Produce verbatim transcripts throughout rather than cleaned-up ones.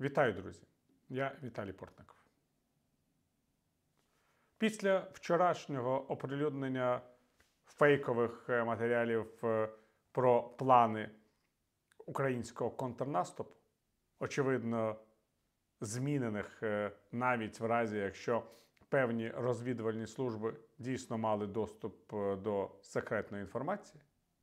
Вітаю, друзі! Я Віталій Портников. Після вчорашнього оприлюднення фейкових матеріалів про плани українського контрнаступу, очевидно, змінених навіть в разі, якщо певні розвідувальні служби дійсно мали доступ до секретної інформації,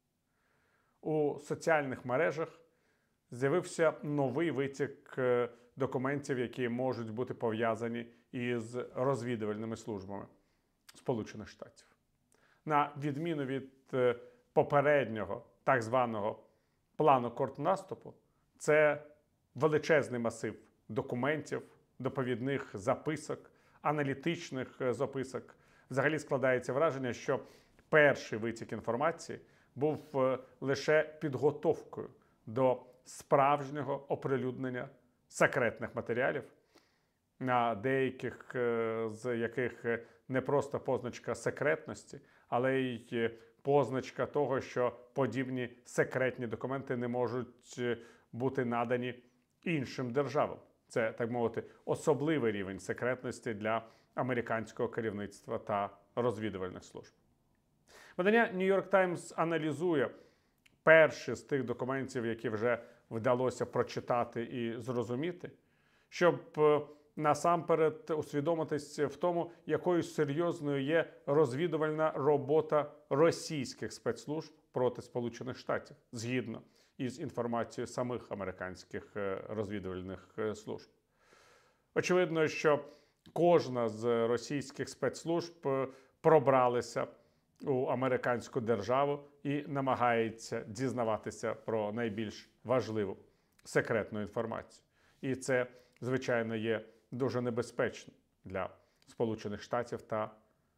у соціальних мережах з'явився новий витік документів, які можуть бути пов'язані із розвідувальними службами Сполучених Штатів. На відміну від попереднього так званого плану контрнаступу, це величезний масив документів, доповідних записок, аналітичних записок. Взагалі складається враження, що перший витік інформації був лише підготовкою до справжнього оприлюднення секретних матеріалів, на деяких з яких не просто позначка секретності, але й позначка того, що подібні секретні документи не можуть бути надані іншим державам. Це, так мовити, особливий рівень секретності для американського керівництва та розвідувальних служб. Видання New York Times аналізує перші з тих документів, які вже вдалося прочитати і зрозуміти, щоб насамперед усвідомитись в тому, якою серйозною є розвідувальна робота російських спецслужб проти Сполучених Штатів, згідно із інформацією самих американських розвідувальних служб. Очевидно, що кожна з російських спецслужб пробралася у американську державу і намагається дізнаватися про найбільш важливу секретну інформацію. І це, звичайно, є дуже небезпечно для Сполучених Штатів та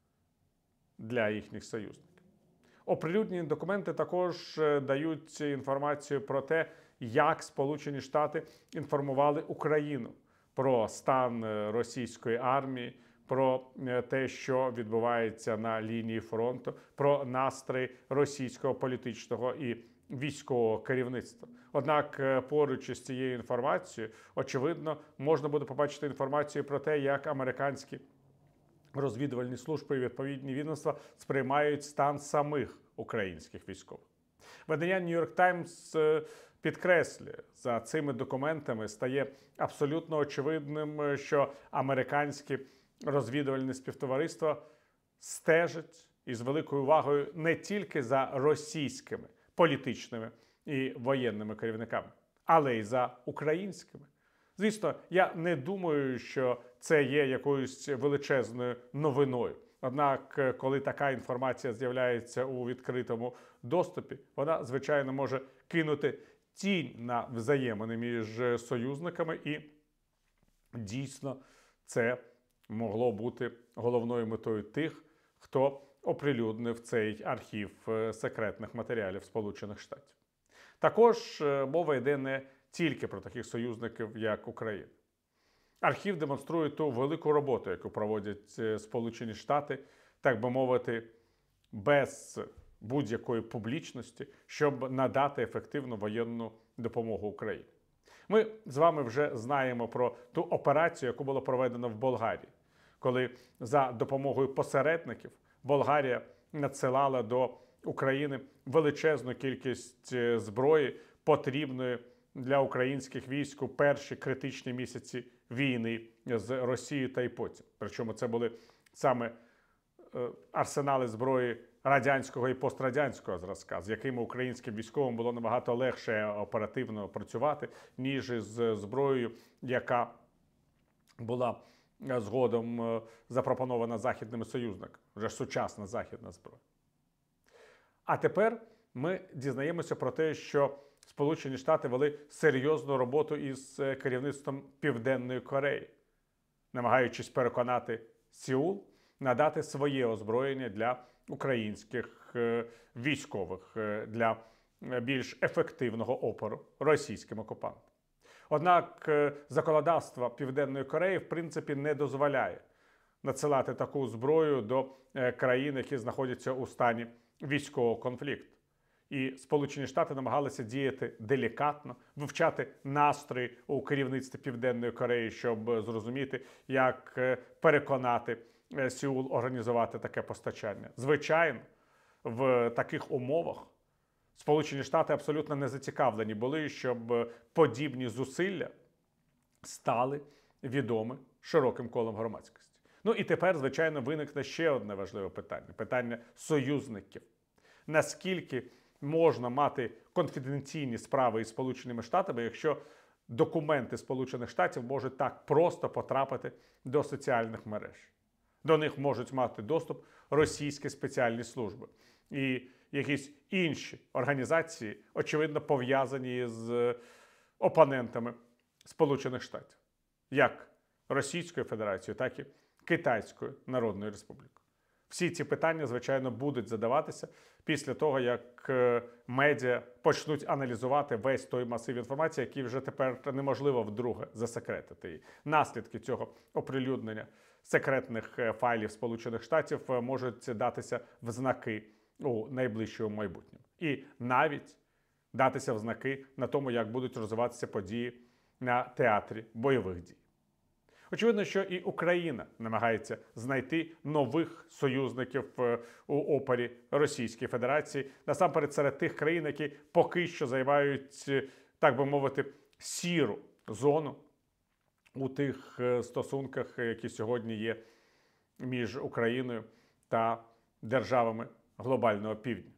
для їхніх союзників. Оприлюднені документи також дають інформацію про те, як Сполучені Штати інформували Україну про стан російської армії, про те, що відбувається на лінії фронту, про настрої російського політичного і військового керівництва. Однак поруч із цією інформацією, очевидно, можна буде побачити інформацію про те, як американські розвідувальні служби і відповідні відомства сприймають стан самих українських військових. Видання New York Times підкреслює, за цими документами стає абсолютно очевидним, що американські розвідувальне співтовариство стежить із великою увагою не тільки за російськими політичними і воєнними керівниками, але й за українськими. Звісно, я не думаю, що це є якоюсь величезною новиною. Однак, коли така інформація з'являється у відкритому доступі, вона, звичайно, може кинути тінь на взаємини між союзниками, і дійсно це могло бути головною метою тих, хто оприлюднив цей архів секретних матеріалів Сполучених Штатів. Також мова йде не тільки про таких союзників, як Україна. Архів демонструє ту велику роботу, яку проводять Сполучені Штати, так би мовити, без будь-якої публічності, щоб надати ефективну воєнну допомогу Україні. Ми з вами вже знаємо про ту операцію, яку було проведено в Болгарії, коли за допомогою посередників Болгарія надсилала до України величезну кількість зброї, потрібної для українських військ у перші критичні місяці війни з Росією та й потім. Причому це були саме арсенали зброї радянського і пострадянського зразка, з якими українським військовим було набагато легше оперативно працювати, ніж із зброєю, яка була згодом запропонована західними союзниками, вже сучасна західна зброя. А тепер ми дізнаємося про те, що Сполучені Штати вели серйозну роботу із керівництвом Південної Кореї, намагаючись переконати Сеул надати своє озброєння для українських військових, для більш ефективного опору російським окупантам. Однак законодавство Південної Кореї, в принципі, не дозволяє надсилати таку зброю до країн, які знаходяться у стані військового конфлікту. І Сполучені Штати намагалися діяти делікатно, вивчати настрої у керівництві Південної Кореї, щоб зрозуміти, як переконати Сеул організувати таке постачання. Звичайно, в таких умовах Сполучені Штати абсолютно не зацікавлені були, щоб подібні зусилля стали відомі широким колом громадськості. Ну і тепер, звичайно, виникне ще одне важливе питання – питання союзників. Наскільки можна мати конфіденційні справи із Сполученими Штатами, якщо документи Сполучених Штатів можуть так просто потрапити до соціальних мереж? До них можуть мати доступ російські спеціальні служби і якісь інші організації, очевидно, пов'язані з опонентами Сполучених Штатів, як Російською Федерацією, так і Китайською Народною Республікою. Всі ці питання, звичайно, будуть задаватися після того, як медіа почнуть аналізувати весь той масив інформації, який вже тепер неможливо вдруге засекретити. І наслідки цього оприлюднення секретних файлів Сполучених Штатів можуть датися в знаки у найближчому майбутньому. І навіть датися в знаки на тому, як будуть розвиватися події на театрі бойових дій. Очевидно, що і Україна намагається знайти нових союзників у опорі Російської Федерації, насамперед серед тих країн, які поки що займають, так би мовити, сіру зону у тих стосунках, які сьогодні є між Україною та державами глобального півдня.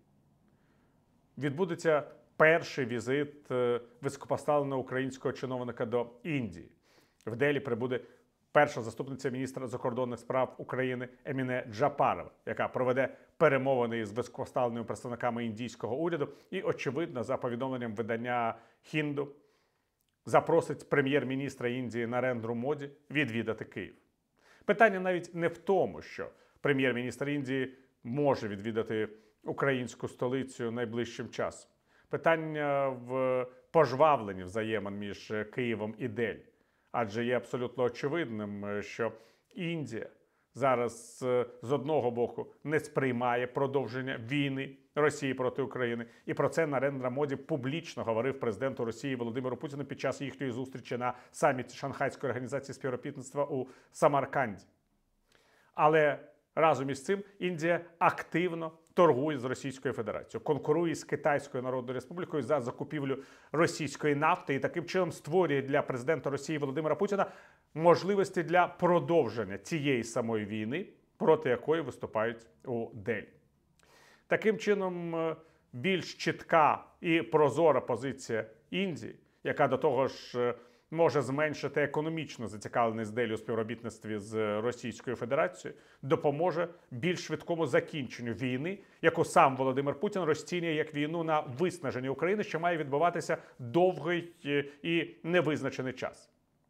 Відбудеться перший візит високопоставленого українського чиновника до Індії. В Делі прибуде перша заступниця міністра закордонних справ України Еміне Джапарова, яка проведе перемовини із високопоставленими представниками індійського уряду і, очевидно, за повідомленням видання «Хінду», запросить прем'єр-міністра Індії Нарендру Моді відвідати Київ. Питання навіть не в тому, що прем'єр-міністр Індії може відвідати українську столицю найближчим часом. Питання в пожвавленні взаємин між Києвом і Делі. Адже є абсолютно очевидним, що Індія зараз з одного боку не сприймає продовження війни Росії проти України. І про це Нарендра Моді публічно говорив президенту Росії Володимиру Путіну під час їхньої зустрічі на саміті Шанхайської організації співробітництва у Самарканді. Але разом із цим Індія активно торгує з Російською Федерацією, конкурує з Китайською Народною Республікою за закупівлю російської нафти і таким чином створює для президента Росії Володимира Путіна можливості для продовження цієї самої війни, проти якої виступають у Делі. Таким чином, більш чітка і прозора позиція Індії, яка до того ж може зменшити економічну зацікавленість Делі у співробітництві з Російською Федерацією, допоможе більш швидкому закінченню війни, яку сам Володимир Путін розцінює як війну на виснаження України, що має відбуватися довгий і невизначений час.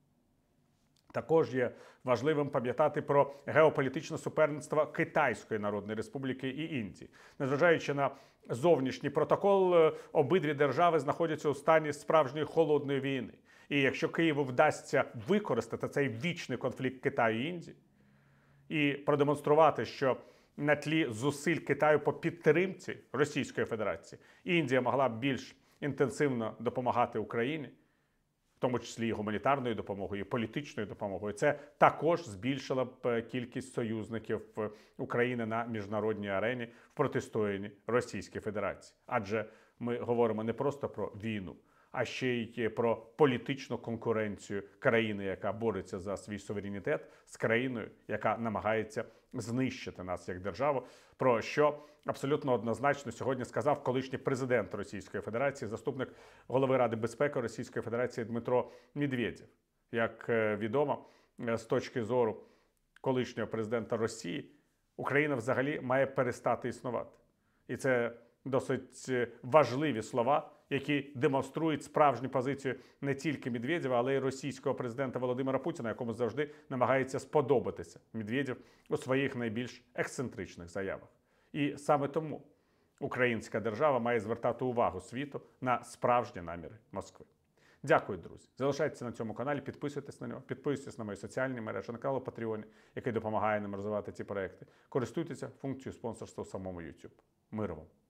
Також є важливим пам'ятати про геополітичне суперництво Китайської Народної Республіки і Індії. Незважаючи на зовнішній протокол, обидві держави знаходяться у стані справжньої холодної війни. І якщо Києву вдасться використати цей вічний конфлікт Китаю і Індії і продемонструвати, що на тлі зусиль Китаю по підтримці Російської Федерації Індія могла б більш інтенсивно допомагати Україні, в тому числі і гуманітарною допомогою, і політичною допомогою, це також збільшило б кількість союзників України на міжнародній арені в протистоянні Російській Федерації. Адже ми говоримо не просто про війну, а ще й про політичну конкуренцію країни, яка бореться за свій суверенітет, з країною, яка намагається знищити нас як державу, про що абсолютно однозначно сьогодні сказав колишній президент Російської Федерації, заступник голови Ради безпеки Російської Федерації Дмитро Медведєв. Як відомо, з точки зору колишнього президента Росії, Україна взагалі має перестати існувати. І це досить важливі слова, які демонструють справжню позицію не тільки Медведєва, але й російського президента Володимира Путіна, якому завжди намагається сподобатися Медведєв у своїх найбільш ексцентричних заявах. І саме тому українська держава має звертати увагу світу на справжні наміри Москви. Дякую, друзі. Залишайтеся на цьому каналі, підписуйтесь на нього, підписуйтесь на мої соціальні мережі, на канал Patreon, який допомагає нам розвивати ці проекти. Користуйтеся функцією спонсорства у самому YouTube. Миру вам!